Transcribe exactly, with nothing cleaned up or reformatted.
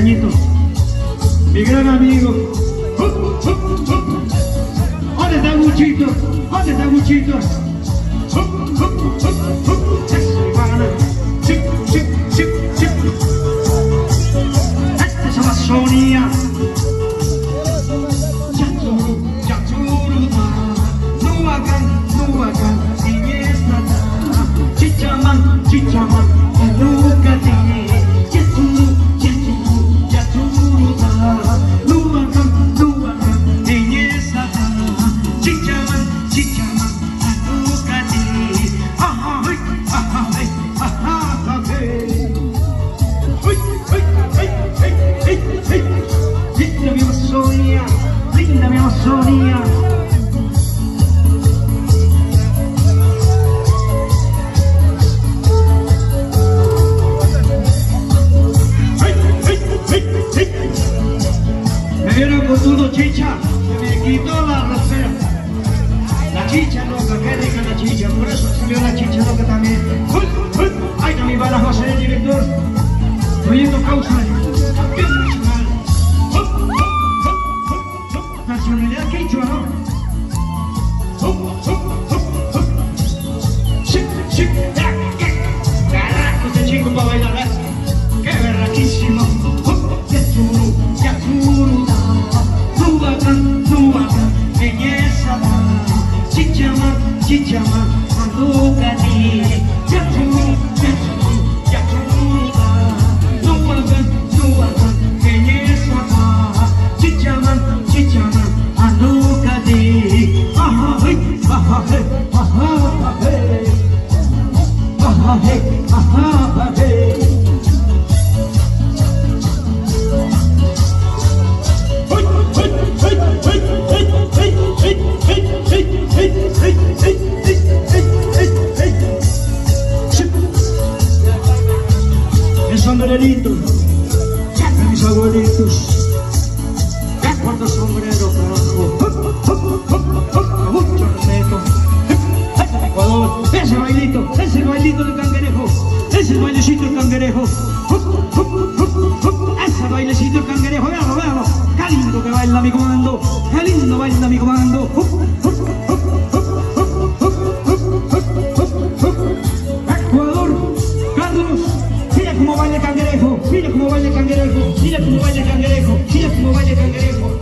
Cañito, mi gran amigo. ¿Dónde está Guchito? ¿Dónde está Guchito? Esta es Amazonia. Chichaman, chichaman, nukati, yaturu, yaturu, yaturuda, nuakan, nuakan, belleza, chichaman, chichaman, nukati, aha, hey, aha, hey, aha, hey, hey, hey, hey, hey, hey, linda mi Amazonia, linda mi Amazonia. Me vieron con todo chicha, se me quitó la rosera. La chicha loca, que deja la chicha, por eso salió la chicha loca también. ¡Uy, uy! Ahí también va la José, el director. Proyecto Causa, campeón nacional. Nacionalidad quechua, ¿no? Sí, sí, carajo, este chico para bailar, ¿eh? ¡Qué berraquísimo! Yaturu, yaturu, nuakan, nuakan, belleza, chichaman, chichaman, nukati, yaturu, yaturu, yaturu, nuakan, nuakan, belleza, chichaman, chichaman, nukati, aha, hey, aha, hey, aha, hey, aha, hey, aha, hey. El sombrerito de mis abuelitos, cuántos sombreros, carajo, mucho respeto. Ecuador, ese bailito, ese bailito del cangrejo, ese bailecito del cangrejo, ese bailecito del cangrejo, véalo, véalo, qué lindo que baila mi comando, qué lindo baila mi comando. Ecuador, Carlos, mira cómo baila el cangrejo, mira cómo baila el cangrejo, mira cómo baila el cangrejo, mira cómo baila el cangrejo.